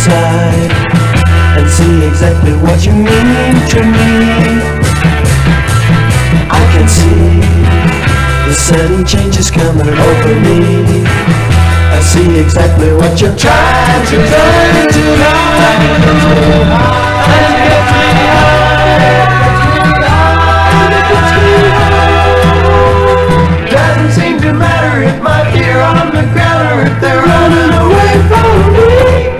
inside and see exactly what you mean to me. I can see the sudden changes coming over me. I see exactly what you're trying to do tonight. Doesn't seem to matter if my feet are on the ground or if they're running away from me.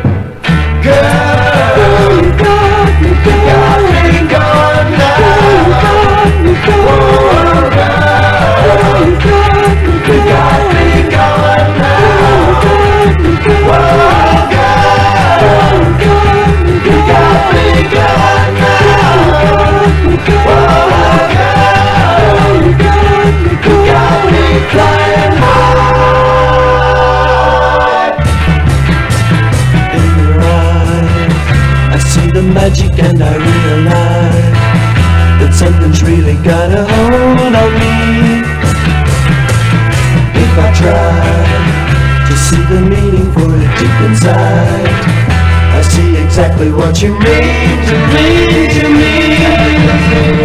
Girl, you got me going now. Oh, girl, you got me going now. Oh, girl, you got me going now. Oh, girl, you got me flying high. In your eyes, I see the magic and I realize that something's really got a hold on me. If I try to see the meaning for it deep inside, I see exactly what you mean to me.